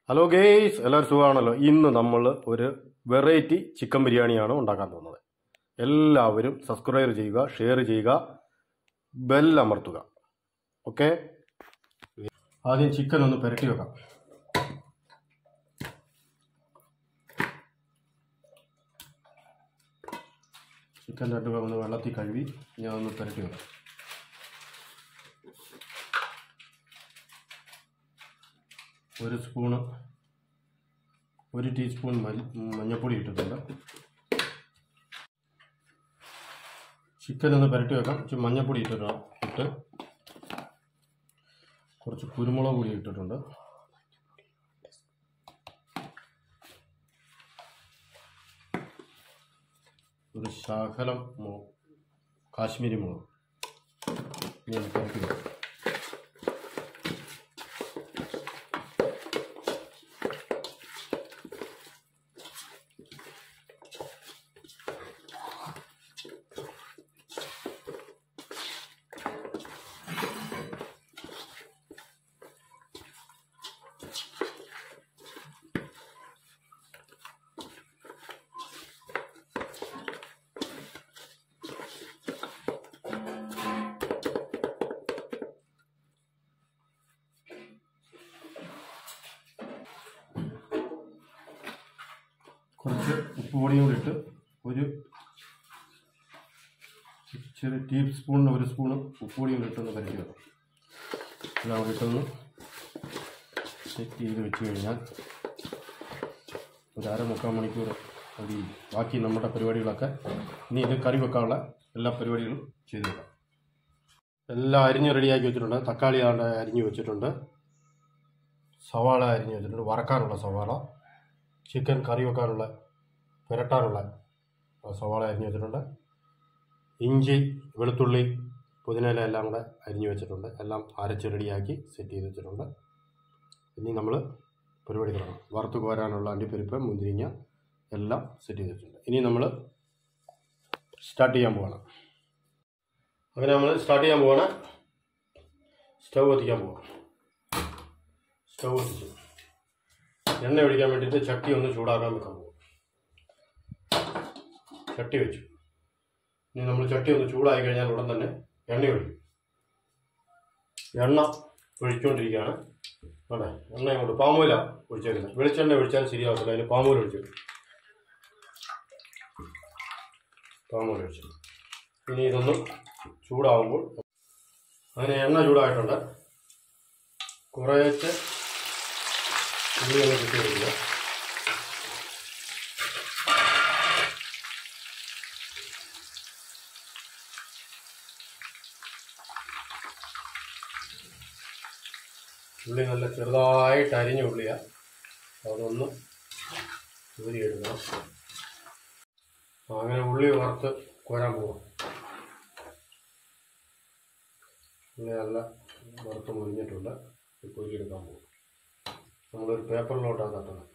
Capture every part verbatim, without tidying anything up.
Hello guys, എല്ലാവരും സുഖമാണല്ലോ. ഇന്ന് നമ്മൾ ഒരു വെറൈറ്റി ചിക്കൻ ബിരിയാണിയാണ് ഉണ്ടാക്കാൻ പോകുന്നത്. എല്ലാവരും സബ്സ്ക്രൈബ് ചെയ്യുക, ഷെയർ ചെയ്യുക, ബെൽ അമർത്തുക. ഓക്കെ, ആദ്യം ചിക്കൻ ഒന്ന് പുരട്ടി വെക്കാം. ചിക്കൻ രണ്ട് ഒന്ന് വെള്ളത്തിൽ കഴുകി ഞാൻ ഒന്ന് പുരട്ടി വെക്കാം. ഒരു സ്പൂണ് ഒരു ടീസ്പൂൺ മഞ്ഞൾപ്പൊടി ഇട്ടിട്ടുണ്ട്. ചിക്കൻ ഒന്ന് പുരട്ടി വെക്കാം. ഇച്ചിരി മഞ്ഞൾപ്പൊടി ഇട്ടിട്ട് ഇട്ട് കുറച്ച് കുരുമുളക് പൊടി ഇട്ടിട്ടുണ്ട്. ഒരു ശകലം കാശ്മീരി മുളക് ഇങ്ങനെ പുരട്ടി വെക്കാം. കുറച്ച് ഉപ്പ് പൊടിയും കൂടി ഇട്ട് ഒരു ചെറിയ ടീസ്പൂണിന് ഒരു സ്പൂണ് ഉപ്പ് പൊടിയും കൂടി ഇട്ടൊന്ന് പരത്തി വെക്കാം. എല്ലാം കൂടി ഇട്ടൊന്ന് സെറ്റ് ചെയ്ത് വെച്ച് കഴിഞ്ഞാൽ ഒരു അര മുക്കാൽ മണിക്കൂർ മതി. ബാക്കി നമ്മുടെ പരിപാടികളൊക്കെ ഇനി ഇത് കറി വെക്കാനുള്ള എല്ലാ പരിപാടികളും ചെയ്ത് വെക്കാം. എല്ലാം അരിഞ്ഞ് റെഡിയാക്കി വെച്ചിട്ടുണ്ട്. തക്കാളി അരിഞ്ഞ് വെച്ചിട്ടുണ്ട്, സവാള അരിഞ്ഞ് വെച്ചിട്ടുണ്ട്, വറക്കാനുള്ള സവാള, ചിക്കൻ കറി വെക്കാനുള്ള പുരട്ടാനുള്ള സവാള അരിഞ്ഞ് വെച്ചിട്ടുണ്ട്, ഇഞ്ചി, വെളുത്തുള്ളി, പുതിനയില എല്ലാം കൂടെ അരിഞ്ഞ് വെച്ചിട്ടുണ്ട്. എല്ലാം അരച്ച് റെഡിയാക്കി സെറ്റ് ചെയ്ത് വെച്ചിട്ടുണ്ട്. ഇനി നമ്മൾ പരിപാടി തുടങ്ങാം. വറുത്ത് കോരാനുള്ള അണ്ടിപ്പരിപ്പ്, മുന്തിരിങ്ങ എല്ലാം സെറ്റ് ചെയ്ത് വെച്ചിട്ടുണ്ട്. ഇനി നമ്മൾ സ്റ്റാർട്ട് ചെയ്യാൻ പോകണം. അങ്ങനെ നമ്മൾ സ്റ്റാർട്ട് ചെയ്യാൻ പോകണം. സ്റ്റൗ കത്തിക്കാൻ പോകാം. സ്റ്റൗ കത്തിച്ചു എണ്ണ ഒഴിക്കാൻ വേണ്ടിയിട്ട് ചട്ടി ഒന്ന് ചൂടാക്കാൻ വെക്കാൻ പോകും. ചട്ടി വെച്ചു. ഇനി നമ്മൾ ചട്ടി ഒന്ന് ചൂടായി കഴിഞ്ഞാൽ ഉടൻ തന്നെ എണ്ണ ഒഴിക്കും. എണ്ണ ഒഴിച്ചുകൊണ്ടിരിക്കുകയാണ്. അതെ, എണ്ണ ഇങ്ങോട്ട് പാമോയില ഒഴിച്ചേക്കുന്നത്. വെളിച്ചെണ്ണ ഒഴിച്ചാൽ ശരിയാവത്തില്ല, അതിന് പാമോയിൽ ഒഴിച്ചു. പാമോയിൽ ഒഴിച്ചു. ഇനി ഇതൊന്ന് ചൂടാവുമ്പോൾ അങ്ങനെ എണ്ണ ചൂടായിട്ടുണ്ട്. കുറേശ്ശെ ഉള്ളിയൊന്ന് കിട്ടി വരിക. ഉള്ളി നല്ല ചെറുതായിട്ട് അരിഞ്ഞ ഉള്ളിയാണ്, അതൊന്ന് ഊരിയെടുക്കണം. അങ്ങനെ ഉള്ളി വറുത്ത് കോരാൻ പോകാം. ഉള്ളി നല്ല വറുത്ത് മുരിഞ്ഞിട്ടുണ്ട്. കോരിയെടുക്കാൻ പോകും. നമ്മളൊരു പേപ്പറിലോട്ടാണ് തട്ടുന്നത്.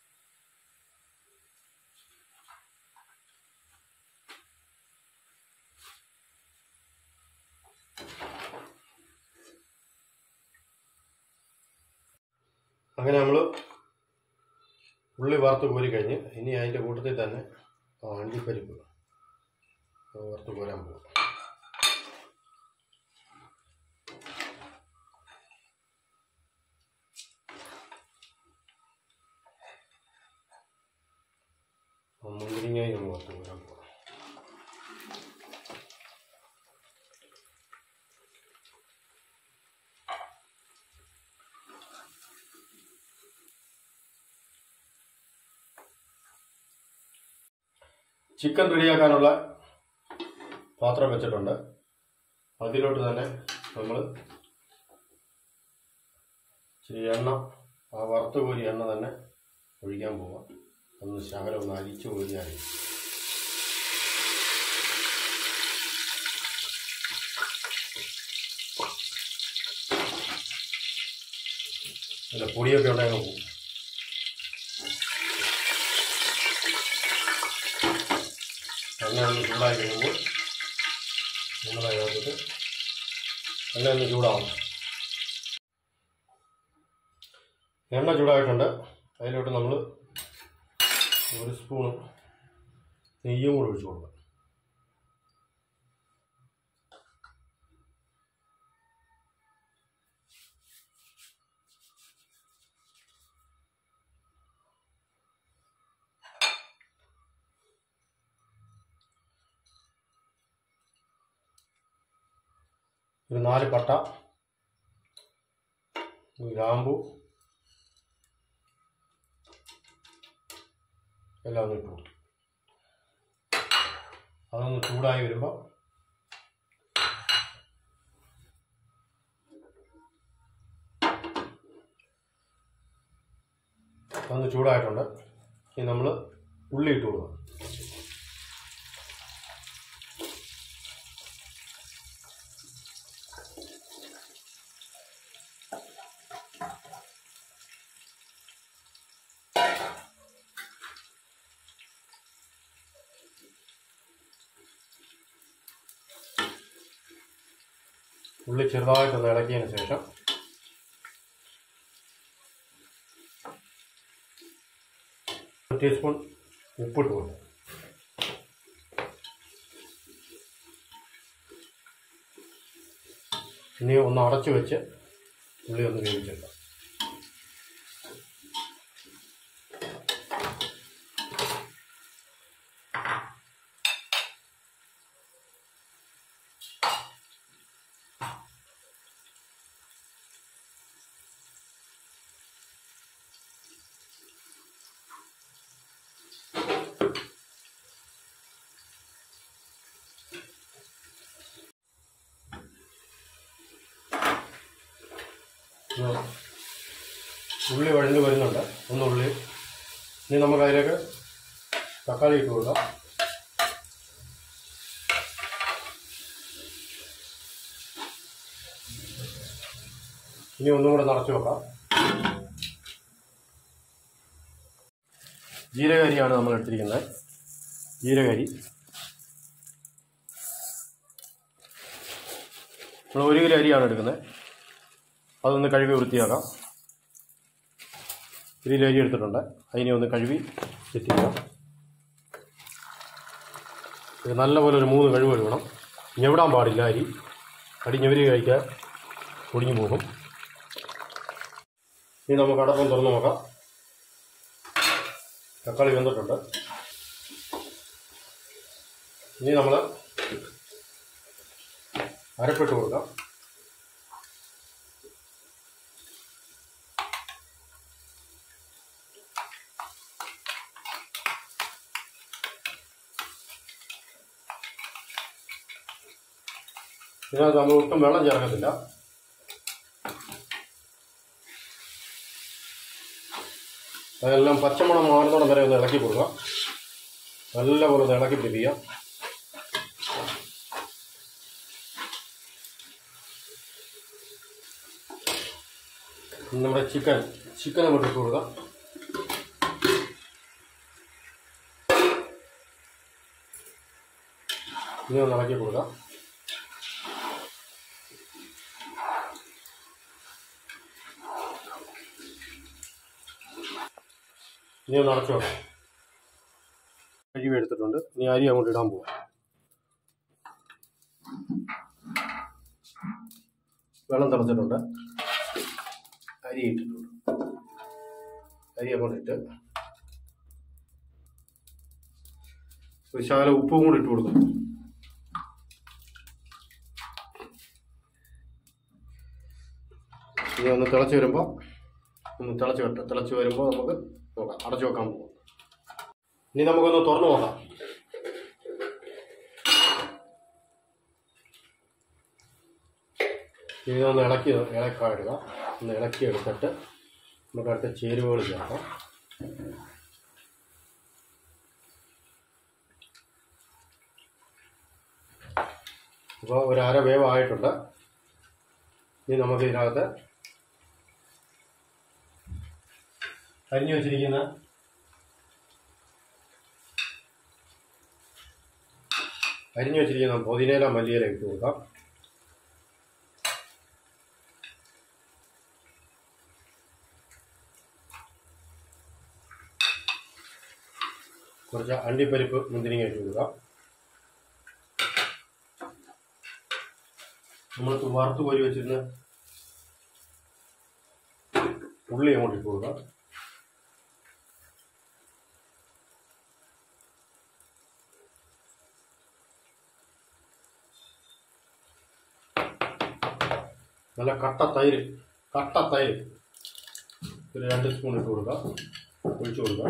അങ്ങനെ നമ്മൾ ഉള്ളി വറുത്ത് കോരി കഴിഞ്ഞ് ഇനി അതിൻ്റെ കൂട്ടത്തിൽ തന്നെ അണ്ടിപ്പരിപ്പ് വറുത്ത് കോരാൻ പോകും. മുന്തിരിങ്ങയും ഒന്ന് വറുത്ത് കോരാൻ പോകാം. ചിക്കൻ റെഡിയാക്കാനുള്ള പാത്രം വെച്ചിട്ടുണ്ട്. അതിലോട്ട് തന്നെ നമ്മൾ ഇച്ചിരി എണ്ണ, ആ വറുത്ത് കോരി എണ്ണ തന്നെ ഒഴിക്കാൻ പോവാം. ഒന്ന് ശകലം ഒന്ന് അരിച്ചു കോരിയാൽ അല്ല പൊടിയൊക്കെ ഉണ്ടെങ്കിൽ പോകും. എണ്ണ ഒന്ന് ചൂടായി കഴിയുമ്പോൾ നമ്മളെ ചേർത്തിട്ട് എണ്ണ ഒന്ന് ചൂടാവും. എണ്ണ ചൂടായിട്ടുണ്ട്. അതിലോട്ട് നമ്മൾ ഒരു സ്പൂൺ നെയ്യും കൂടി ഒഴിച്ചു കൊടുക്കാം. ഒരു നാല് പട്ട, ഗ്രാമ്പു എല്ലാം ഒന്ന് ഇട്ട് കൊടുത്തു. അതൊന്ന് ചൂടായി വരുമ്പോൾ അതൊന്ന് ചൂടായിട്ടുണ്ട്. ഇനി നമ്മൾ ഉള്ളി ഇട്ട് കൊടുക്കുക. ഉള്ളി ചെറുതായിട്ടൊന്ന് ഇളക്കിയതിന് ശേഷം ഒരു ടീസ്പൂൺ ഉപ്പിട്ട് കൊടുക്കും. ഇനി ഒന്ന് അടച്ചു വെച്ച് ഉള്ളി ഒന്ന് വേവിച്ചെടുക്കാം. ഉള്ളി വഴണ്ട് വരുന്നുണ്ട്. ഒന്ന് ഉള്ളി. ഇനി നമുക്ക് അതിലേക്ക് തക്കാളി ഇട്ട് കൊടുക്കാം. ഇനി ഒന്നും കൂടെ നിറച്ച് വെക്കാം. ജീരകരിയാണ് നമ്മൾ എടുത്തിരിക്കുന്നത്. ജീരകരി നമ്മൾ ഒരു കിലോ അരിയാണ് എടുക്കുന്നത്. അതൊന്ന് കഴുകി വൃത്തിയാക്കാം. ഒരു കിലോ അരി എടുത്തിട്ടുണ്ട്. അതിനെ ഒന്ന് കഴുകി എത്തിക്കാം. ഇത് നല്ലപോലെ ഒരു മൂന്ന് കഴുക് കഴുകണം. ഞെവിടാൻ പാടില്ല. അരി അടി ഞെവരി കഴിക്കാൻ പൊടിഞ്ഞു പോകും. ഇനി നമുക്ക് അടപ്പം തുറന്ന് നോക്കാം. തക്കാളി വെന്തിട്ടുണ്ട്. ഇനി നമ്മൾ അരപ്പിട്ട് കൊടുക്കാം. ഇതിനകത്ത് നമ്മൾ ഒട്ടും വെള്ളം ചേർക്കത്തില്ല. അതെല്ലാം പച്ചമണം മാറുന്നോളം വരെ ഒന്ന് ഇളക്കി കൊടുക്കുക. നല്ലപോലെ ഒന്ന് ഇളക്കി പിടിക്കുക. നമ്മുടെ ചിക്കൻ ചിക്കൻ അങ്ങോട്ട് ഇട്ട് കൊടുക്കാം. ഇനി ഒന്ന് ഇളക്കി കൊടുക്കാം. ഇനി ഒന്ന് അടച്ചു വെക്കാം. അരി എടുത്തിട്ടുണ്ട്. ഇനി അരി അങ്ങോട്ട് ഇടാൻ പോവാം. വെള്ളം തിളച്ചിട്ടുണ്ട്. അരി ഇട്ടിട്ടുണ്ട്. അരി അങ്ങോട്ട് ഇട്ട് ഒരു ശകലം ഉപ്പും കൂടി ഇട്ട് കൊടുക്കും. ഇനി ഒന്ന് തിളച്ച് വരുമ്പോൾ ഒന്ന് തിളച്ച് വരട്ടെ. തിളച്ച് വരുമ്പോൾ നമുക്ക് നോക്കാം. അടച്ചു വെക്കാൻ പോകും. ഇനി നമുക്കൊന്ന് തുറന്നു നോക്കാം. ഇനി ഒന്ന് ഇളക്കി ഇളക്കാൻ ഇടുക. ഒന്ന് ഇളക്കി എടുത്തിട്ട് നമുക്ക് അടുത്ത ചേരുവകൾ ചേർക്കാം. അപ്പോൾ ഒരു അര വേവ് ആയിട്ടുണ്ട്. ഇനി നമുക്ക് ഇതിനകത്ത് അരിഞ്ഞു വെച്ചിരിക്കുന്ന അരിഞ്ഞു വെച്ചിരിക്കുന്ന പുതിനയില മല്ലിയില ഇട്ട് കൊടുക്കാം. കുറച്ച് അണ്ടിപ്പരിപ്പ് മുന്തിരിങ്ങ ഇട്ട് കൊടുക്കുക. നമ്മൾ വറുത്ത് കോരി വെച്ചിരുന്ന ഉള്ളി അങ്ങോട്ട് ഇട്ട് കൊടുക്കുക. നല്ല കട്ട തൈര് കട്ട തൈര് ഒരു രണ്ട് സ്പൂൺ ഇട്ട് കൊടുക്കുക. ഒഴിച്ചു കൊടുക്കുക.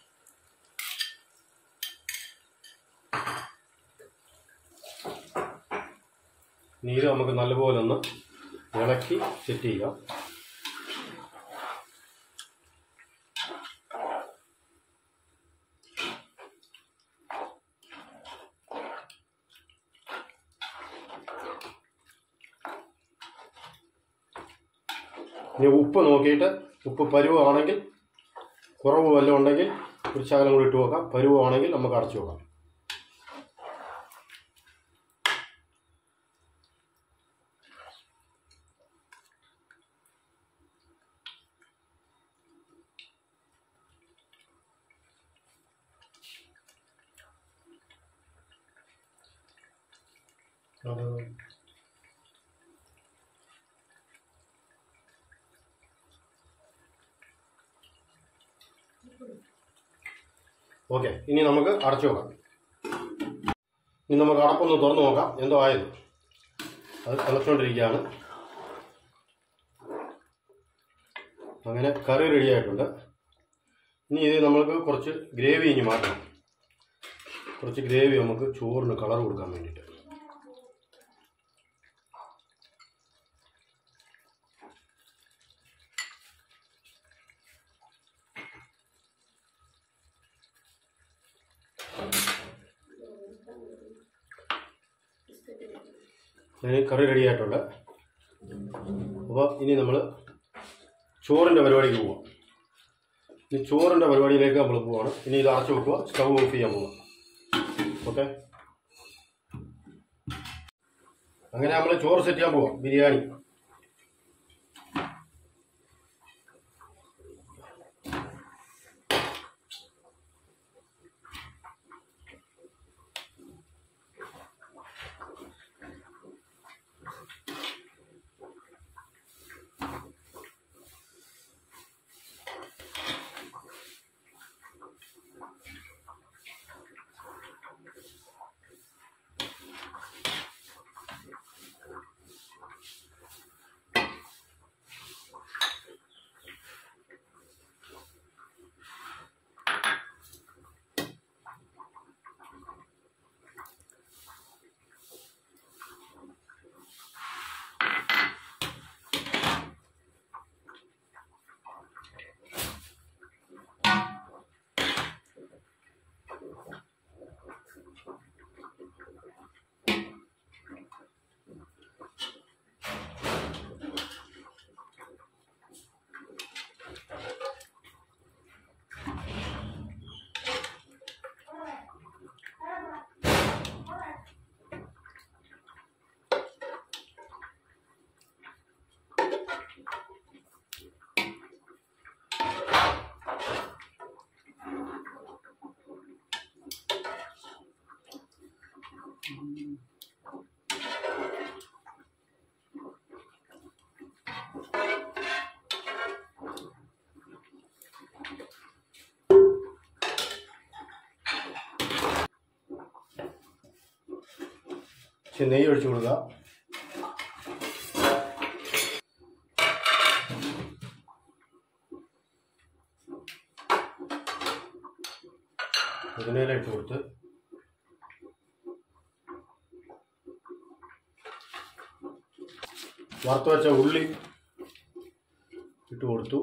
നീര് നമുക്ക് നല്ലപോലെ ഒന്ന് ഇളക്കി സെറ്റ് ചെയ്യാം. ഇനി ഉപ്പ് നോക്കിയിട്ട് ഉപ്പ് പരുവാണെങ്കിൽ കുറവ് വല്ലതും ഉണ്ടെങ്കിൽ ഒരു ശകലം കൂടി ഇട്ട് നോക്കാം. പരുവാണെങ്കിൽ നമുക്ക് അടച്ചു നോക്കാം. ഓക്കെ, ഇനി നമുക്ക് അടച്ചു നോക്കാം. ഇനി നമുക്ക് അടപ്പൊന്ന് തുറന്നു നോക്കാം എന്തോ ആയത്. അത് തിളച്ചുകൊണ്ടിരിക്കുകയാണ്. അങ്ങനെ കറി റെഡി ആയിട്ടുണ്ട്. ഇനി ഇത് നമ്മൾക്ക് കുറച്ച് ഗ്രേവി ഇനി മാറ്റണം. കുറച്ച് ഗ്രേവി നമുക്ക് ചോറിന് കളർ കൊടുക്കാൻ വേണ്ടിയിട്ട്. അതിന് കറി റെഡി ആയിട്ടുണ്ട്. അപ്പോൾ ഇനി നമ്മൾ ചോറിൻ്റെ പരിപാടിക്ക് പോവാം. ഇനി ചോറിൻ്റെ പരിപാടിയിലേക്ക് നമ്മൾ പോവാണ്. ഇനി ഇത് അടച്ചു വെക്കുക. സ്റ്റൗ ഓഫ് ചെയ്യാൻ പോവാം. ഓക്കെ, അങ്ങനെ നമ്മൾ ചോറ് സെറ്റ് ചെയ്യാൻ പോവാം. ബിരിയാണി. ഇച്ചിരി നെയ്യ് ഒഴിച്ചു കൊടുക്കുക. പുതിനയില ഇട്ട് കൊടുത്ത് വറുത്ത് വെച്ച ഉള്ളി ഇട്ട് കൊടുത്തു.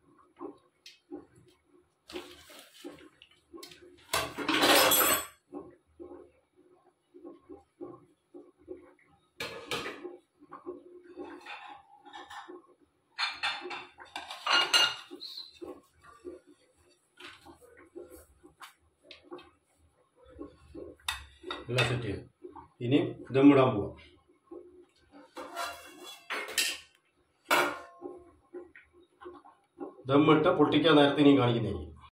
എല്ലാം സെറ്റ് ചെയ്യും. ഇനി ദമ്മിടാൻ പോവാം. ദമ്മിട്ട് പൊട്ടിക്കാൻ നേരത്തെ ഇനിയും കാണിക്കുന്നതായിരിക്കും.